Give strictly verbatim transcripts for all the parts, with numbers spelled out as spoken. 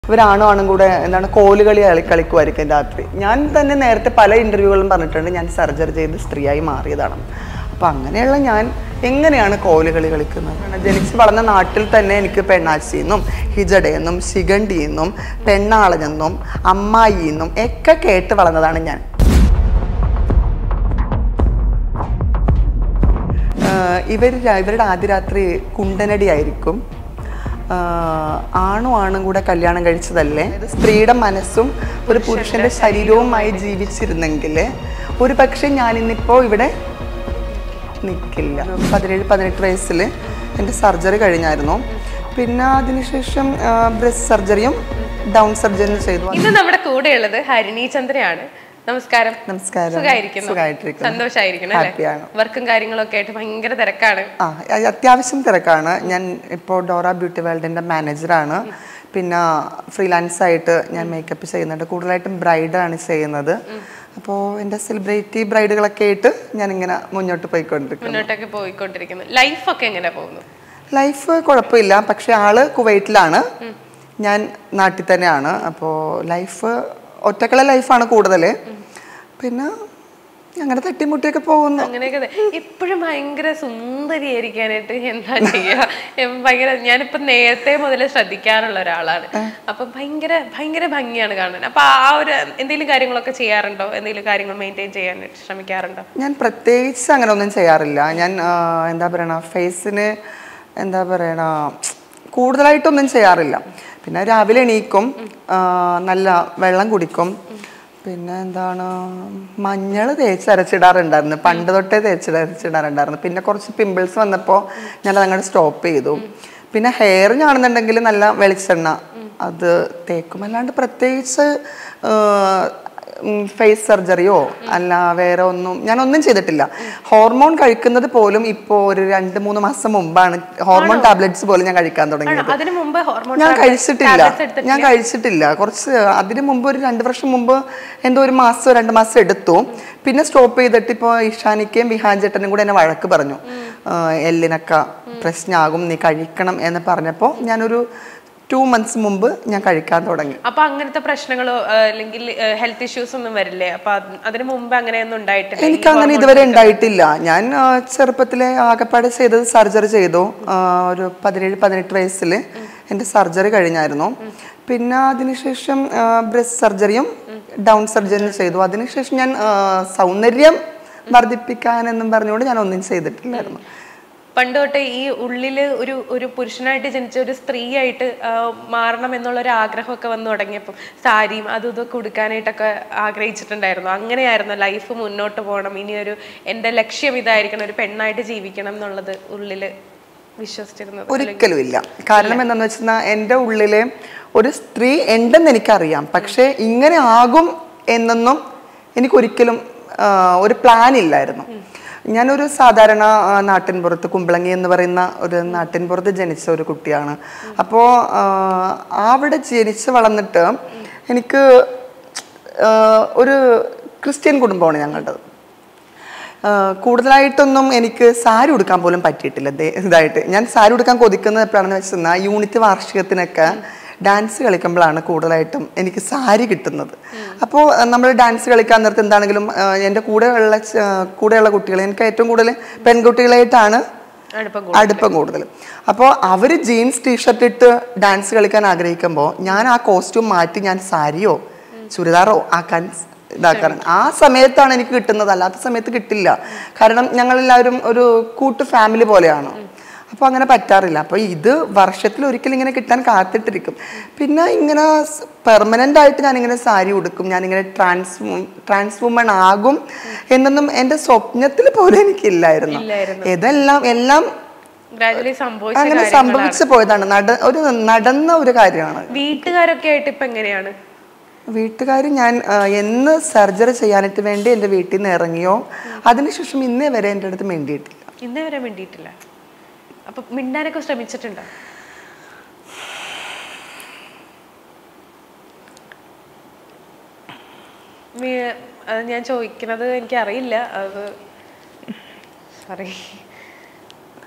ഇവരാണോ ആണും കൂടെ എന്താണ് കോലുകളി കളി കളിക്കുമായിരിക്കും രാത്രി. ഞാൻ തന്നെ നേരത്തെ പല ഇൻ്റർവ്യൂകളും പറഞ്ഞിട്ടുണ്ട് ഞാൻ സർജറി ചെയ്ത് സ്ത്രീയായി മാറിയതാണ്. അപ്പം അങ്ങനെയുള്ള ഞാൻ എങ്ങനെയാണ് കോലുകളി കളിക്കുന്നത്? ജനിച്ച് വളർന്ന നാട്ടിൽ തന്നെ എനിക്ക് പെണ്ണാച്ചിയെന്നും ഹിജഡയെന്നും ശിഖണ്ഡിയെന്നും പെണ്ണാളനെന്നും അമ്മായിയെന്നും ഒക്കെ കേട്ട് വളർന്നതാണ് ഞാൻ. ഇവർ ഇവരുടെ ആദ്യ രാത്രി കുണ്ടനടി ആയിരിക്കും. ആണും ആണും കൂടെ കല്യാണം കഴിച്ചതല്ലേ. സ്ത്രീയുടെ മനസ്സും ഒരു പുരുഷന്റെ ശരീരവുമായി ജീവിച്ചിരുന്നെങ്കിൽ ഒരു പക്ഷേ ഞാനിന്നിപ്പോൾ ഇവിടെ നിൽക്കില്ല. പതിനേഴ് പതിനെട്ട് വയസ്സിൽ എൻ്റെ സർജറി കഴിഞ്ഞായിരുന്നു. പിന്നെ അതിനുശേഷം ബ്രസ്റ്റ് സർജറിയും ഡൗൺ സർജറിയും ചെയ്തു. ഇന്ന് നമ്മുടെ കൂടെയുള്ളത് ഹരിണി ചന്ദ്രയാണ്. നമസ്കാരം. നമസ്കാരം. സന്തോഷായിരിക്കണം. വർക്കും കാര്യങ്ങളൊക്കെ ആയിട്ട് ഭയങ്കര തിരക്കാണ്. ആ അത്യാവശ്യം തിരക്കാണ്. ഞാൻ ഇപ്പോൾ ഡോറ ബ്യൂട്ടി വേൾഡിന്റെ മാനേജറാണ്. പിന്നെ ഫ്രീലാൻസ് ആയിട്ട് ഞാൻ മേക്കപ്പ് ചെയ്യുന്നുണ്ട്. കൂടുതലായിട്ടും ബ്രൈഡാണ് ചെയ്യുന്നത്. അപ്പോൾ എൻ്റെ സെലിബ്രിറ്റി ബ്രൈഡുകളൊക്കെ ആയിട്ട് ഞാനിങ്ങനെ മുന്നോട്ട് പോയിക്കൊണ്ടിരിക്കുന്നു. മുന്നോട്ടൊക്കെ പോയിക്കൊണ്ടിരിക്കുന്നു. ലൈഫൊക്കെ എങ്ങനെ പോകുന്നു? ലൈഫ് കുഴപ്പമില്ല. പക്ഷെ ആള് കുവൈറ്റിലാണ്, ഞാൻ നാട്ടിൽ തന്നെയാണ്. അപ്പോൾ ലൈഫ് ഒറ്റക്കള ലൈഫാണ് കൂടുതൽ. പിന്നെ അങ്ങനെ തട്ടിമുട്ടിയൊക്കെ പോകുന്നു. അങ്ങനെയൊക്കെ എപ്പോഴും ഭയങ്കര സുന്ദരിയായിരിക്കാനായിട്ട് എന്താ ചെയ്യുക? ഭയങ്കര ഞാനിപ്പോ നേരത്തെ മുതലേ ശ്രദ്ധിക്കാറുള്ള ഒരാളാണ്. അപ്പൊ ഭയങ്കര ഭയങ്കര ഭംഗിയാണ് കാണാൻ. അപ്പൊ ആ ഒരു എന്തെങ്കിലും കാര്യങ്ങളൊക്കെ ചെയ്യാറുണ്ടോ? എന്തെങ്കിലും കാര്യങ്ങൾ മെയിൻറ്റെയിൻ ചെയ്യാൻ ശ്രമിക്കാറുണ്ടോ? ഞാൻ പ്രത്യേകിച്ച് അങ്ങനെ ഒന്നും ചെയ്യാറില്ല. ഞാൻ എന്താ പറയണ ഫേസിന് എന്താ പറയണ കൂടുതലായിട്ടൊന്നും ചെയ്യാറില്ല. പിന്നെ രാവിലെ എണീക്കും, നല്ല വെള്ളം കുടിക്കും. പിന്നെ എന്താണ് മഞ്ഞൾ തേച്ചരച്ചിടാറുണ്ടായിരുന്നു. പണ്ട് തൊട്ടേ തേച്ചരച്ചിടാറുണ്ടായിരുന്നു. പിന്നെ കുറച്ച് പിമ്പിൾസ് വന്നപ്പോൾ ഞാനത് അങ്ങോട്ട് സ്റ്റോപ്പ് ചെയ്തു. പിന്നെ ഹെയറിനാണെന്നുണ്ടെങ്കിൽ നല്ല വെളിച്ചെണ്ണ അത് തേക്കും. അല്ലാണ്ട് പ്രത്യേകിച്ച് ഫേസ് സർജറിയോ അല്ല വേറെ ഒന്നും ഞാനൊന്നും ചെയ്തിട്ടില്ല. ഹോർമോൺ കഴിക്കുന്നത് പോലും ഇപ്പോൾ ഒരു രണ്ട് മൂന്ന് മാസം മുമ്പാണ് ഹോർമോൺ ടാബ്ലറ്റ്സ് പോലും ഞാൻ കഴിക്കാൻ തുടങ്ങിയത്. ഞാൻ കഴിച്ചിട്ടില്ല ഞാൻ കഴിച്ചിട്ടില്ല കുറച്ച് അതിന് മുമ്പ് ഒരു രണ്ട് വർഷം മുമ്പ് എന്തോ ഒരു മാസം രണ്ട് മാസം എടുത്തു. പിന്നെ സ്റ്റോപ്പ് ചെയ്തിട്ട് ഇപ്പോൾ ഇഷാനിക്കയും വിഹാൻചേട്ടനും കൂടെ എന്നെ വഴക്ക് പറഞ്ഞു. എല്ലിനൊക്കെ പ്രശ്നമാകും, നീ കഴിക്കണം എന്ന് പറഞ്ഞപ്പോൾ ഞാനൊരു ടു മന്ത്സ് മുമ്പ് ഞാൻ കഴിക്കാൻ തുടങ്ങി. അപ്പൊ അങ്ങനത്തെ പ്രശ്നങ്ങളോ അല്ലെങ്കിൽ ഹെൽത്ത് ഇഷ്യൂസ് ഒന്നും വരില്ലേ? അപ്പൊ അതിന് മുമ്പ് അങ്ങനെയൊന്നും ഉണ്ടായിട്ടില്ല? എനിക്ക് അങ്ങനെ ഇതുവരെ ഉണ്ടായിട്ടില്ല. ഞാൻ ചെറുപ്പത്തിലെ ആകപ്പാടെ ചെയ്തത് സർജറി ചെയ്തു. ഒരു പതിനേഴ് പതിനെട്ട് വയസ്സിൽ എൻ്റെ സർജറി കഴിഞ്ഞായിരുന്നു. പിന്നെ അതിനുശേഷം ബ്രസ്റ്റ് സർജറിയും ഡൗൺ സർജറിയും ചെയ്തു. അതിനുശേഷം ഞാൻ സൗന്ദര്യം വർദ്ധിപ്പിക്കാനെന്നും പറഞ്ഞുകൊണ്ട് ഞാൻ ഒന്നും ചെയ്തിട്ടില്ലായിരുന്നു. പണ്ട് തൊട്ടേ ഈ ഉള്ളില് ഒരു ഒരു പുരുഷനായിട്ട് ജനിച്ച ഒരു സ്ത്രീ ആയിട്ട് മാറണം എന്നുള്ള ഒരു ആഗ്രഹമൊക്കെ വന്നു തുടങ്ങിയപ്പോൾ സാരിയും അതും ഇതൊക്കെ ഉടുക്കാനായിട്ടൊക്കെ ആഗ്രഹിച്ചിട്ടുണ്ടായിരുന്നു. അങ്ങനെയായിരുന്നു ലൈഫ് മുന്നോട്ട് പോകണം, ഇനിയൊരു എൻ്റെ ലക്ഷ്യം ഇതായിരിക്കണം, ഒരു പെണ്ണായിട്ട് ജീവിക്കണം എന്നുള്ളത് ഉള്ളില് വിശ്വസിച്ചിരുന്നത്? ഒരിക്കലും ഇല്ല. കാരണം എന്താണെന്ന് വെച്ചാൽ എൻ്റെ ഉള്ളിലെ ഒരു സ്ത്രീ ഉണ്ടെന്ന് എനിക്കറിയാം. പക്ഷേ ഇങ്ങനെ ആകും എന്നൊന്നും എനിക്കൊരിക്കലും ഒരു പ്ലാൻ ഇല്ലായിരുന്നു. ഞാനൊരു സാധാരണ നാട്ടിൻപുറത്ത് കുമ്പളങ്ങി എന്ന് പറയുന്ന ഒരു നാട്ടിൻപുറത്ത് ജനിച്ച ഒരു കുട്ടിയാണ്. അപ്പോൾ അവിടെ ജനിച്ച് വളർന്നിട്ട് എനിക്ക് ഒരു ക്രിസ്ത്യൻ കുടുംബമാണ് ഞങ്ങളുടെ. കൂടുതലായിട്ടൊന്നും എനിക്ക് സാരി ഉടുക്കാൻ പോലും പറ്റിയിട്ടില്ല. ഇതായിട്ട് ഞാൻ സാരി ഉടുക്കാൻ കൊതിക്കുന്നത് എപ്പോഴാണെന്ന് വെച്ചാൽ യൂണിറ്റ് വാർഷികത്തിനൊക്കെ ഡാൻസ് കളിക്കുമ്പോഴാണ് കൂടുതലായിട്ടും എനിക്ക് സാരി കിട്ടുന്നത്. അപ്പോൾ നമ്മൾ ഡാൻസ് കളിക്കാൻ നേരത്ത് എന്താണെങ്കിലും എൻ്റെ കൂടെയുള്ള കൂടെയുള്ള കുട്ടികൾ എനിക്ക് ഏറ്റവും കൂടുതൽ പെൺകുട്ടികളായിട്ടാണ് അടുപ്പം കൂടുതൽ. അപ്പോൾ അവർ ജീൻസ് ടീഷർട്ട് ഇട്ട് ഡാൻസ് കളിക്കാൻ ആഗ്രഹിക്കുമ്പോൾ ഞാൻ ആ കോസ്റ്റ്യൂം മാറ്റി ഞാൻ സാരിയോ ചുരിദാറോ ആക്കാൻ ഇതാക്കാറുണ്ട്. ആ സമയത്താണ് എനിക്ക് കിട്ടുന്നത്, അല്ലാത്ത സമയത്ത് കിട്ടില്ല. കാരണം ഞങ്ങളെല്ലാവരും ഒരു കൂട്ടു ഫാമിലി പോലെയാണ്. അപ്പോൾ അങ്ങനെ പറ്റാറില്ല. അപ്പോൾ ഇത് വർഷത്തിൽ ഒരിക്കലും ഇങ്ങനെ കിട്ടാൻ കാത്തിട്ടിരിക്കും. പിന്നെ ഇങ്ങനെ പെർമനൻ്റ് ആയിട്ട് ഞാനിങ്ങനെ സാരി ഉടുക്കും, ഞാനിങ്ങനെ ട്രാൻസ് ട്രാൻസ് വുമൺ ആകും എന്നൊന്നും എൻ്റെ സ്വപ്നത്തിൽ പോലും എനിക്കില്ലായിരുന്നു. ഇതെല്ലാം എല്ലാം അങ്ങനെ സംഭവിച്ചു പോയതാണ്. നട ഒരു നടന്ന ഒരു കാര്യമാണ്. വീട്ടുകാരൊക്കെ ആയിട്ട് ഇപ്പം എങ്ങനെയാണ്? വീട്ടുകാർ ഞാൻ എന്ന് സർജറി ചെയ്യാനായിട്ട് വേണ്ടി എൻ്റെ വീട്ടിൽ നിന്ന് ഇറങ്ങിയോ അതിനുശേഷം ഇന്നേ വരെ എൻ്റെ അടുത്ത് മിണ്ടിയിട്ടില്ല. ഇന്നേ വരെ മിണ്ടിയിട്ടില്ല? അപ്പൊ മിണ്ടാനൊക്കെ ശ്രമിച്ചിട്ടുണ്ടോ? ഞാൻ ചോദിക്കുന്നത് എനിക്കറിയില്ല, അത് സോറി.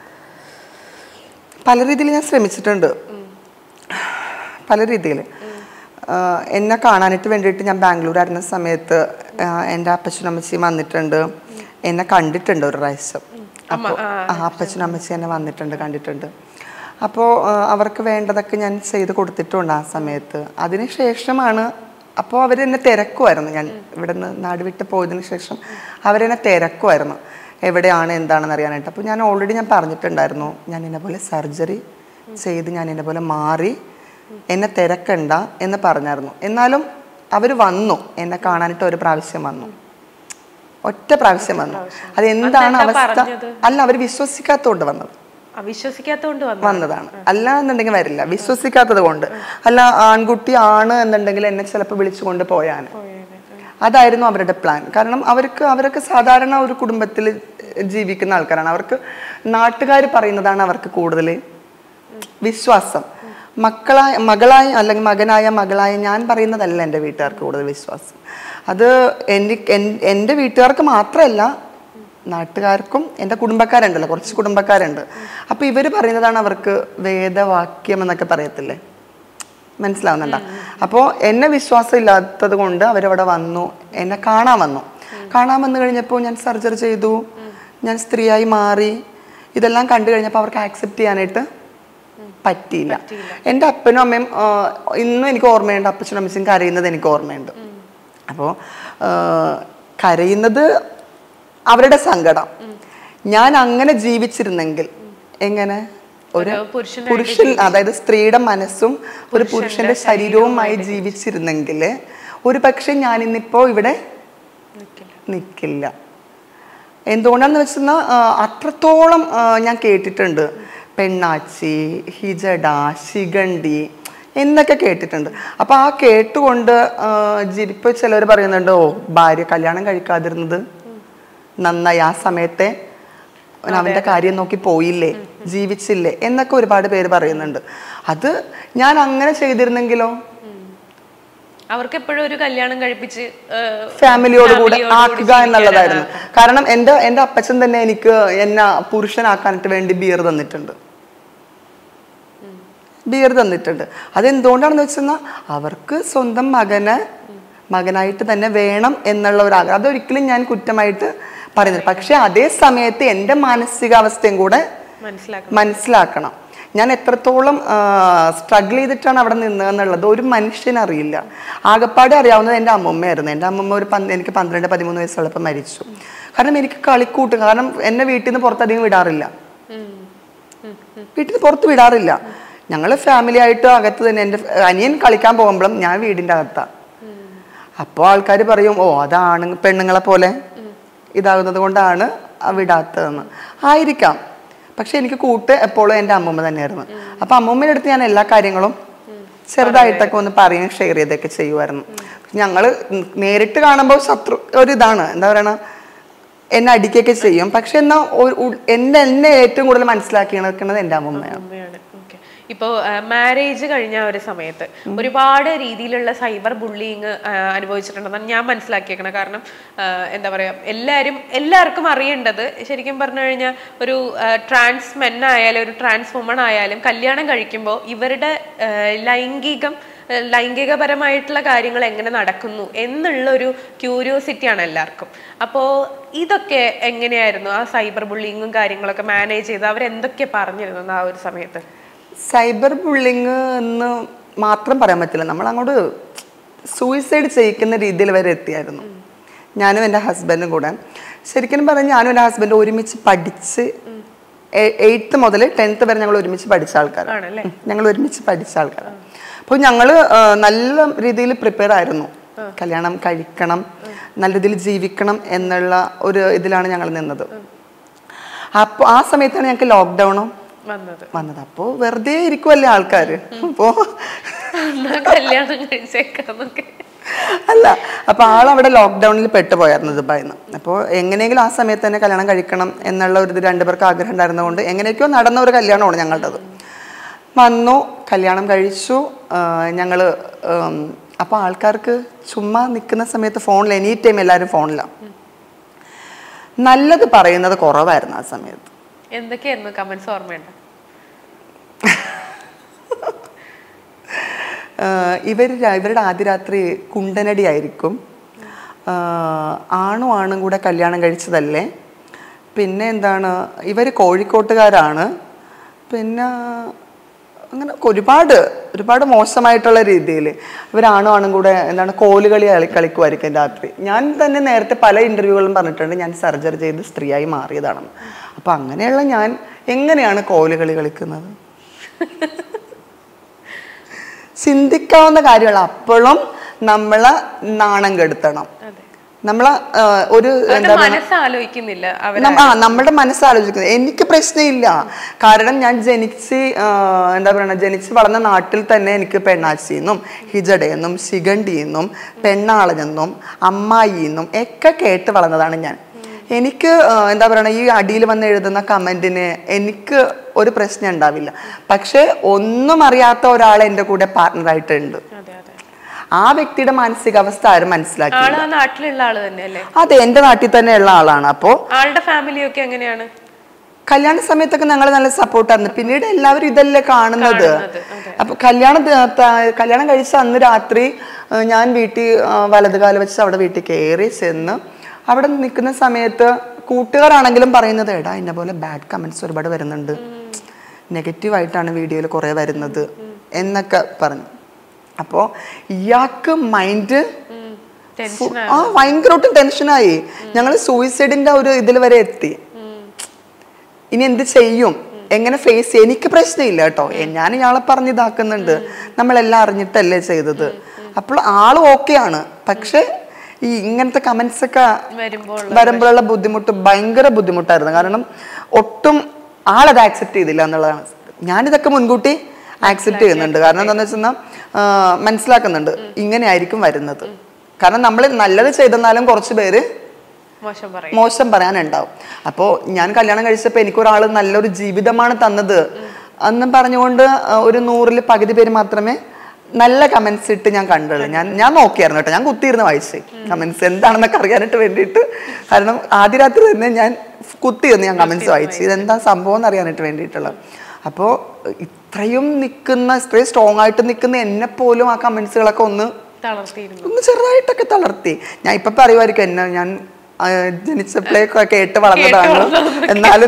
പല രീതിയിൽ ഞാൻ ശ്രമിച്ചിട്ടുണ്ട്, പല രീതിയിൽ. എന്നെ കാണാനായിട്ട് വേണ്ടിയിട്ട് ഞാൻ ബാംഗ്ലൂരായിരുന്ന സമയത്ത് എൻ്റെ അപ്പച്ചനും അമ്മച്ചിയും വന്നിട്ടുണ്ട്, എന്നെ കണ്ടിട്ടുണ്ട് ഒരു പ്രാവശ്യം. അപ്പോൾ അപ്പച്ചനും അമ്മച്ചി എന്നെ വന്നിട്ടുണ്ട്, കണ്ടിട്ടുണ്ട്. അപ്പോൾ അവർക്ക് വേണ്ടതൊക്കെ ഞാൻ ചെയ്ത് കൊടുത്തിട്ടുണ്ട് ആ സമയത്ത്. അതിന് ശേഷമാണ്, അപ്പോൾ അവരെന്നെ തിരക്കുമായിരുന്നു. ഞാൻ ഇവിടെ നിന്ന് നാട് വിട്ട് പോയതിന് ശേഷം അവരെന്നെ തിരക്കുമായിരുന്നു എവിടെയാണ് എന്താണെന്ന് അറിയാനായിട്ട്. അപ്പോൾ ഞാൻ ഓൾറെഡി ഞാൻ പറഞ്ഞിട്ടുണ്ടായിരുന്നു, ഞാൻ എന്നെ പോലെ സർജറി ചെയ്ത് ഞാൻ എന്നെ പോലെ മാറി, എന്നെ തിരക്കണ്ട എന്ന് പറഞ്ഞായിരുന്നു. എന്നാലും അവർ വന്നു, എന്നെ കാണാനായിട്ട് ഒരു പ്രാവശ്യം വന്നു, ഒറ്റ പ്രാവശ്യം വന്നു. അതെന്താണ് അവസ്ഥ? അല്ല, അവർ വിശ്വസിക്കാത്തോണ്ട് വന്നത്, വിശ്വസിക്കാത്തോണ്ട് വന്നതാണ്. അല്ല എന്നുണ്ടെങ്കിൽ വരില്ല, വിശ്വസിക്കാത്തത് കൊണ്ട്. അല്ല, ആൺകുട്ടി ആണ് എന്നുണ്ടെങ്കിൽ എന്നെ ചിലപ്പോൾ വിളിച്ചുകൊണ്ട് പോയാൻ. അതായിരുന്നു അവരുടെ പ്ലാൻ. കാരണം അവർക്ക് അവരൊക്കെ സാധാരണ ഒരു കുടുംബത്തിൽ ജീവിക്കുന്ന ആൾക്കാരാണ്. അവർക്ക് നാട്ടുകാർ പറയുന്നതാണ് അവർക്ക് കൂടുതൽ വിശ്വാസം. മക്കളായ മകളായ അല്ലെങ്കിൽ മകനായ മകളായ ഞാൻ പറയുന്നതല്ല എൻ്റെ വീട്ടുകാർക്ക് കൂടുതൽ വിശ്വാസം. അത് എനിക്ക് എൻ്റെ വീട്ടുകാർക്ക് മാത്രമല്ല, നാട്ടുകാർക്കും എൻ്റെ കുടുംബക്കാരുണ്ടല്ലോ, കുറച്ച് കുടുംബക്കാരുണ്ട്. അപ്പോൾ ഇവർ പറയുന്നതാണ് അവർക്ക് വേദവാക്യം എന്നൊക്കെ പറയത്തില്ലേ, മനസ്സിലാവുന്നുണ്ടോ? അപ്പോൾ എന്നെ വിശ്വാസം ഇല്ലാത്തത് കൊണ്ട് അവരവിടെ വന്നു, എന്നെ കാണാൻ വന്നു. കാണാൻ വന്നു കഴിഞ്ഞപ്പോൾ ഞാൻ സർജറി ചെയ്തു, ഞാൻ സ്ത്രീയായി മാറി. ഇതെല്ലാം കണ്ടു കഴിഞ്ഞപ്പോൾ അവർക്ക് ആക്സെപ്റ്റ് ചെയ്യാനായിട്ട് പറ്റിയില്ല. എൻ്റെ അപ്പനും അമ്മയും ഇന്നും എനിക്ക് ഓർമ്മയുണ്ട്, അപ്പച്ചനും അമ്മച്ചും കരയുന്നത് എനിക്ക് ഓർമ്മയുണ്ട്. അപ്പോൾ കരയുന്നത് അവരുടെ സങ്കടം. ഞാൻ അങ്ങനെ ജീവിച്ചിരുന്നെങ്കിൽ, എങ്ങനെ ഒരു പുരുഷൻ, അതായത് സ്ത്രീയുടെ മനസ്സും ഒരു പുരുഷന്റെ ശരീരവുമായി ജീവിച്ചിരുന്നെങ്കിൽ ഒരു പക്ഷെ ഞാൻ ഇന്നിപ്പോ ഇവിടെ നിൽക്കില്ല. എന്തുകൊണ്ടാണെന്ന് വെച്ചാൽ അത്രത്തോളം ഞാൻ കേട്ടിട്ടുണ്ട്, പെണ്ണാച്ചി, ഹിജഡ, ശിഖണ്ഡി എന്നൊക്കെ കേട്ടിട്ടുണ്ട്. അപ്പൊ ആ കേട്ടുകൊണ്ട് ഇപ്പൊ ചിലർ പറയുന്നുണ്ട്, ഓ ഭാര്യ കല്യാണം കഴിക്കാതിരുന്നത് നന്നായി, ആ സമയത്തെ അവന്റെ കാര്യം നോക്കി പോയില്ലേ, ജീവിച്ചില്ലേ എന്നൊക്കെ ഒരുപാട് പേര് പറയുന്നുണ്ട്. അത് ഞാൻ അങ്ങനെ ചെയ്തിരുന്നെങ്കിലോ, അവർക്ക് എപ്പോഴും ഒരു കല്യാണം കഴിപ്പിച്ച് ഫാമിലിയോട് കൂടെ ആക്കുക എന്നുള്ളതായിരുന്നു. കാരണം എൻ്റെ എൻ്റെ അപ്പച്ചൻ തന്നെ എനിക്ക് എന്നെ പുരുഷനാക്കാനായിട്ട് വേണ്ടി ബിയർ തന്നിട്ടുണ്ട്, ബിയർ തന്നിട്ടുണ്ട്. അതെന്തുകൊണ്ടാണെന്ന് വെച്ചാൽ അവർക്ക് സ്വന്തം മകന് മകനായിട്ട് തന്നെ വേണം എന്നുള്ള ഒരു ആഗ്രഹം. അതൊരിക്കലും ഞാൻ കുറ്റമായിട്ട് പറയുന്നത്. പക്ഷെ അതേ സമയത്ത് എൻ്റെ മാനസികാവസ്ഥയും കൂടെ മനസ്സിലാക്കണം. ഞാൻ എത്രത്തോളം സ്ട്രഗിൾ ചെയ്തിട്ടാണ് അവിടെ നിന്നതെന്നുള്ളത് ഒരു മനുഷ്യനറിയില്ല. ആകപ്പാടെ അറിയാവുന്നത് എൻ്റെ അമ്മമ്മയായിരുന്നു. എൻ്റെ അമ്മമ്മ ഒരു പന്ത് എനിക്ക് പന്ത്രണ്ട് പതിമൂന്ന് വയസ്സുള്ളപ്പോൾ മരിച്ചു. കാരണം എനിക്ക് കളിക്കൂട്ട്, കാരണം എന്നെ വീട്ടിൽ നിന്ന് പുറത്തധികം വിടാറില്ല, വീട്ടിൽ നിന്ന് പുറത്ത് വിടാറില്ല. ഞങ്ങൾ ഫാമിലി ആയിട്ട് അകത്ത് തന്നെ. എൻ്റെ അനിയൻ കളിക്കാൻ പോകുമ്പോഴും ഞാൻ വീടിൻ്റെ അകത്താണ്. അപ്പോൾ ആൾക്കാർ പറയും, ഓ അതാണ് പെണ്ണുങ്ങളെ പോലെ ഇതാകുന്നത് കൊണ്ടാണ് വിടാത്തതെന്ന്. ആയിരിക്കാം. പക്ഷെ എനിക്ക് കൂട്ട് എപ്പോഴും എൻ്റെ അമ്മമ്മ തന്നെയായിരുന്നു. അപ്പൊ അമ്മമ്മയുടെ അടുത്ത് ഞാൻ എല്ലാ കാര്യങ്ങളും ചെറുതായിട്ടൊക്കെ ഒന്ന് പറയും, ഷെയർ ചെയ്തൊക്കെ ചെയ്യുമായിരുന്നു. ഞങ്ങള് നേരിട്ട് കാണുമ്പോൾ ശത്രു ഒരു ഇതാണ്, എന്താ പറയണ, എന്നെ അടിക്കുകയൊക്കെ ചെയ്യും. പക്ഷെ എന്നാ എന്നെ എന്നെ ഏറ്റവും കൂടുതൽ മനസ്സിലാക്കി നടക്കുന്നത് എൻ്റെ അമ്മമ്മയാണ്. ഇപ്പോൾ മാരേജ് കഴിഞ്ഞ ഒരു സമയത്ത് ഒരുപാട് രീതിയിലുള്ള സൈബർ ബുള്ളിങ് അനുഭവിച്ചിട്ടുണ്ടെന്നാണ് ഞാൻ മനസ്സിലാക്കിയേക്കണം. കാരണം എന്താ പറയുക, എല്ലാവരും എല്ലാവർക്കും അറിയേണ്ടത്, ശരിക്കും പറഞ്ഞു കഴിഞ്ഞാൽ ഒരു ട്രാൻസ് മെൻ ആയാലും ഒരു ട്രാൻസ് വുമൺ ആയാലും കല്യാണം കഴിക്കുമ്പോൾ ഇവരുടെ ലൈംഗികം ലൈംഗികപരമായിട്ടുള്ള കാര്യങ്ങൾ എങ്ങനെ നടക്കുന്നു എന്നുള്ളൊരു ക്യൂരിയോസിറ്റിയാണ് എല്ലാവർക്കും. അപ്പോൾ ഇതൊക്കെ എങ്ങനെയായിരുന്നു ആ സൈബർ ബുള്ളിങ്ങും കാര്യങ്ങളൊക്കെ മാനേജ് ചെയ്ത് അവരെന്തൊക്കെ പറഞ്ഞിരുന്നു ആ ഒരു സമയത്ത്? സൈബർ ബുള്ളിങ് എന്ന് മാത്രം പറയാൻ പറ്റില്ല, നമ്മൾ അങ്ങോട്ട് സൂയിസൈഡ് ചെയ്യിക്കുന്ന രീതിയിൽ വരെ എത്തിയായിരുന്നു ഞാനും എൻ്റെ ഹസ്ബൻഡും കൂടെ. ശരിക്കും പറഞ്ഞാൽ ഞാനും എൻ്റെ ഹസ്ബൻഡും ഒരുമിച്ച് പഠിച്ച് എയ്ത്ത് മുതൽ ടെൻത്ത് വരെ ഞങ്ങൾ ഒരുമിച്ച് പഠിച്ച ആൾക്കാരാണ്. ഞങ്ങൾ ഒരുമിച്ച് പഠിച്ച ആൾക്കാരാണ്. അപ്പോൾ ഞങ്ങൾ നല്ല രീതിയിൽ പ്രിപ്പയർ ആയിരുന്നു, കല്യാണം കഴിക്കണം, നല്ല രീതിയിൽ ജീവിക്കണം എന്നുള്ള ഒരു ഇതിലാണ് ഞങ്ങൾ നിന്നത്. അപ്പോൾ ആ സമയത്താണ് ഞങ്ങൾക്ക് ലോക്ക്ഡൗണും വന്നത്. അപ്പോ വെറുതെ ഇരിക്കുമല്ലേ ആൾക്കാര്, അപ്പോ അല്ല അപ്പൊ ആളവിടെ ലോക്ക്ഡൌണിൽ പെട്ടുപോയായിരുന്നു ദുബായിന്ന്. അപ്പോൾ എങ്ങനെയെങ്കിലും ആ സമയത്ത് തന്നെ കല്യാണം കഴിക്കണം എന്നുള്ള ഒരു ഇത് രണ്ടുപേർക്ക് ആഗ്രഹം ഉണ്ടായിരുന്നതുകൊണ്ട് എങ്ങനെയൊക്കെയോ നടന്ന ഒരു കല്യാണമാണ് ഞങ്ങളുടേത്. വന്നു, കല്യാണം കഴിച്ചു ഞങ്ങള്. അപ്പൊ ആൾക്കാർക്ക് ചുമ്മാ നിൽക്കുന്ന സമയത്ത് ഫോണിൽ എനി ടൈം എല്ലാവരും ഫോണിലാണ്. നല്ലത് പറയുന്നത് കുറവായിരുന്നു ആ സമയത്ത്. എന്തൊക്കെയായിരുന്നു കമന്റ്സ് ഓർമ്മയുണ്ട്? ഇവർ ഇവരുടെ ആദ്യ രാത്രി കുണ്ടനടി ആയിരിക്കും. ആണും ആണും കൂടെ കല്യാണം കഴിച്ചതല്ലേ. പിന്നെ എന്താണ്, ഇവർ കോഴിക്കോട്ടുകാരാണ്. പിന്നെ അങ്ങനെ ഒരുപാട് ഒരുപാട് മോശമായിട്ടുള്ള രീതിയിൽ ഇവരാണും ആണും കൂടെ എന്താണ് കോലുകളി കളി കളിക്കുമായിരിക്കും രാത്രി. ഞാൻ തന്നെ നേരത്തെ പല ഇൻ്റർവ്യൂകളും പറഞ്ഞിട്ടുണ്ട് ഞാൻ സർജറി ചെയ്ത് സ്ത്രീയായി മാറിയതാണെന്ന്. അപ്പം അങ്ങനെയുള്ള ഞാൻ എങ്ങനെയാണ് കോലുകളി കളിക്കുന്നത്? ചിന്തിക്കാവുന്ന കാര്യങ്ങൾ. അപ്പോഴും നമ്മളെ നാണം കെടുത്തണം. നമ്മളെ ഒരു എന്താ ആ നമ്മുടെ മനസ്സാലോചിക്കുന്നത്. എനിക്ക് പ്രശ്നമില്ല, കാരണം ഞാൻ ജനിച്ച് എന്താ പറയുക ജനിച്ച് വളർന്ന നാട്ടിൽ തന്നെ എനിക്ക് പെണ്ണാച്ചിന്നും ഹിജഡയെന്നും ശിഖണ്ഡിയെന്നും പെണ്ണാളനെന്നും അമ്മായിന്നും ഒക്കെ കേട്ട് വളർന്നതാണ് ഞാൻ. എനിക്ക് എന്താ പറയണ ഈ അടിയിൽ വന്ന് എഴുതുന്ന കമന്റിന് എനിക്ക് ഒരു പ്രശ്നം ഉണ്ടാവില്ല. പക്ഷെ ഒന്നും അറിയാത്ത ഒരാൾ എൻ്റെ കൂടെ പാർട്ട്ണറായിട്ടുണ്ട്. ആ വ്യക്തിയുടെ മാനസികാവസ്ഥ ആരും മനസ്സിലാക്കി. അതെ, എന്റെ നാട്ടിൽ തന്നെ ഉള്ള ആളാണ്. അപ്പോ ആളുടെ ഫാമിലിയൊക്കെ എങ്ങനെയാണ്? കല്യാണ സമയത്തൊക്കെ ഞങ്ങൾ നല്ല സപ്പോർട്ടായിരുന്നു. പിന്നീട് എല്ലാവരും ഇതല്ലേ കാണുന്നത്. അപ്പൊ കല്യാണ കല്യാണം കഴിച്ച അന്ന് രാത്രി ഞാൻ വീട്ടിൽ വലതുകാലം വെച്ച് അവിടെ വീട്ടിൽ കയറി ചെന്ന് അവിടെ നിൽക്കുന്ന സമയത്ത് കൂട്ടുകാരാണെങ്കിലും പറയുന്നത് എടാ എന്നെ പോലെ ബാഡ് കമന്റ്സ് ഒരുപാട് വരുന്നുണ്ട്, നെഗറ്റീവായിട്ടാണ് വീഡിയോയിൽ കുറെ വരുന്നത് എന്നൊക്കെ പറഞ്ഞു. അപ്പോ ഇയാൾക്ക് മൈൻഡ് ആ ഭയങ്കരമായിട്ടും ടെൻഷനായി. ഞങ്ങൾ സൂയിസൈഡിന്റെ ഒരു ഇതിൽ വരെ എത്തി. ഇനി എന്ത് ചെയ്യും, എങ്ങനെ ഫേസ് ചെയ്യും? എനിക്ക് പ്രശ്നമില്ല കേട്ടോ, ഞാൻ ഇയാളെ പറഞ്ഞ് ഇതാക്കുന്നുണ്ട്, നമ്മളെല്ലാം അറിഞ്ഞിട്ടല്ലേ ചെയ്തത്. അപ്പോൾ ആള് ഓക്കെയാണ്. പക്ഷെ ഈ ഇങ്ങനത്തെ കമന്റ്സ് ഒക്കെ വരുമ്പോഴുള്ള ബുദ്ധിമുട്ട് ഭയങ്കര ബുദ്ധിമുട്ടായിരുന്നു. കാരണം ഒട്ടും ആളത് ആക്സെപ്റ്റ് ചെയ്തില്ല എന്നുള്ളതാണ്. ഞാനിതൊക്കെ മുൻകൂട്ടി ആക്സെപ്റ്റ് ചെയ്യുന്നുണ്ട്. കാരണം എന്താണെന്ന് വെച്ചാൽ മനസ്സിലാക്കുന്നുണ്ട് ഇങ്ങനെ ആയിരിക്കും വരുന്നത്. കാരണം നമ്മൾ നല്ലത് ചെയ്തെന്നാലും കുറച്ച് പേര് മോശം പറയാനുണ്ടാവും. അപ്പോൾ ഞാൻ കല്യാണം കഴിച്ചപ്പോൾ എനിക്കൊരാൾ നല്ലൊരു ജീവിതമാണ് തന്നത് എന്നും പറഞ്ഞുകൊണ്ട് ഒരു നൂറിൽ പകുതി പേര് മാത്രമേ നല്ല കമന്റ്സ് ഇട്ട് ഞാൻ കണ്ടുള്ളൂ. ഞാൻ ഞാൻ നോക്കിയായിരുന്നു കേട്ടോ, ഞാൻ കുത്തിയിരുന്ന് വായിച്ച് കമന്റ്സ് എന്താണെന്നൊക്കെ അറിയാനായിട്ട് വേണ്ടിയിട്ട്. കാരണം ആദ്യ രാത്രി തന്നെ ഞാൻ കുത്തിയിരുന്ന് ഞാൻ കമന്റ്സ് വായിച്ച് ഇതെന്താ സംഭവം എന്ന് അറിയാനായിട്ട് വേണ്ടിയിട്ടുള്ള. അപ്പോൾ ഇത്രയും നിൽക്കുന്ന ഇത്രയും സ്ട്രോങ് ആയിട്ട് നിൽക്കുന്ന എന്നെ പോലും ആ കമന്റ്സുകളൊക്കെ ഒന്ന് ഒന്ന് ചെറുതായിട്ടൊക്കെ തളർത്തി. ഞാൻ ഇപ്പൊ പറയുമായിരിക്കും എന്നെ ഞാൻ ജനിച്ചപ്പോഴേക്കൊക്കെ കേട്ട് വളർന്നതാണ്, എന്നാലും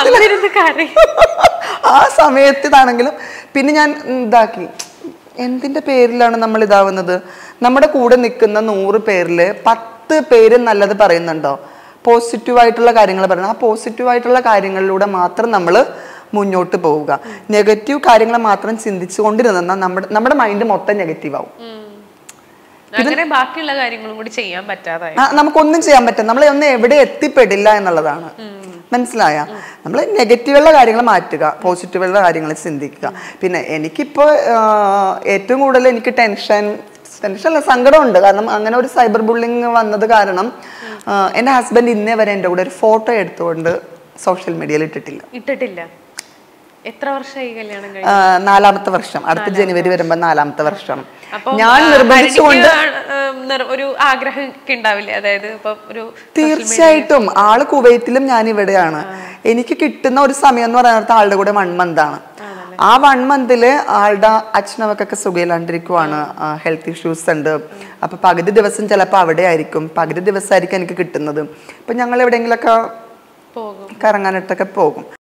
ആ സമയത്താണെങ്കിലും പിന്നെ ഞാൻ ഇതാക്കി എന്തിന്റെ പേരിലാണ് നമ്മൾ ഇതാവുന്നത്? നമ്മുടെ കൂടെ നിൽക്കുന്ന നൂറ് പേരില് പത്ത് പേര് നല്ലത് പറയുന്നുണ്ടോ, പോസിറ്റീവായിട്ടുള്ള കാര്യങ്ങൾ പറയുന്നത്? ആ പോസിറ്റീവായിട്ടുള്ള കാര്യങ്ങളിലൂടെ മാത്രം നമ്മൾ മുന്നോട്ട് പോവുക. നെഗറ്റീവ് കാര്യങ്ങൾ മാത്രം ചിന്തിച്ചുകൊണ്ടിരുന്നാൽ നമ്മുടെ നമ്മുടെ മൈൻഡ് മൊത്തം നെഗറ്റീവ് ആവും. ബാക്കിയുള്ള കാര്യങ്ങളും കൂടി ചെയ്യാൻ പറ്റാതെ നമുക്കൊന്നും ചെയ്യാൻ പറ്റും, നമ്മളെ ഒന്നും എവിടെ എത്തിപ്പെടില്ല എന്നുള്ളതാണ്. മനസ്സിലായ? നമ്മൾ നെഗറ്റീവുള്ള കാര്യങ്ങൾ മാറ്റുക, പോസിറ്റീവുള്ള കാര്യങ്ങൾ ചിന്തിക്കുക. പിന്നെ എനിക്കിപ്പോൾ ഏറ്റവും കൂടുതൽ എനിക്ക് ടെൻഷൻ ടെൻഷൻ അല്ല സങ്കടമുണ്ട്. കാരണം അങ്ങനെ ഒരു സൈബർ ബുള്ളിങ് വന്നത് കാരണം എൻ്റെ ഹസ്ബൻഡ് ഇന്നേ വരെ എൻ്റെ കൂടെ ഒരു ഫോട്ടോ എടുത്തുകൊണ്ട് സോഷ്യൽ മീഡിയയിൽ ഇട്ടിട്ടില്ല ഇട്ടിട്ടില്ല എത്ര വർഷമായി കല്യാണം കഴിഞ്ഞു? നാലാമത്തെ വർഷം. അടുത്ത ജനുവരി വരുമ്പോ നാലാമത്തെ വർഷം. ഞാൻ നിർബന്ധിച്ചുകൊണ്ട് ഒരു ആഗ്രഹം ഉണ്ടാവില്ലേ? അതായത് തീർച്ചയായിട്ടും ആള് കുവൈറ്റിലും ഞാൻ ഇവിടെയാണ്. എനിക്ക് കിട്ടുന്ന ഒരു സമയം എന്ന് പറയുന്നത് ആളുടെ കൂടെ വൺ മന്ത് ആണ്. ആ വൺ മന്തില് ആളുടെ അച്ഛനവക്കൊക്കെ സുഖമില്ലാണ്ടിരിക്കുവാണ്, ഹെൽത്ത് ഇഷ്യൂസ് ഉണ്ട്. അപ്പൊ പകുതി ദിവസം ചിലപ്പോൾ അവിടെ ആയിരിക്കും, പകുതി ദിവസമായിരിക്കും എനിക്ക് കിട്ടുന്നത്. ഇപ്പൊ ഞങ്ങൾ എവിടെയെങ്കിലൊക്കെ കറങ്ങാനായിട്ടൊക്കെ പോകും.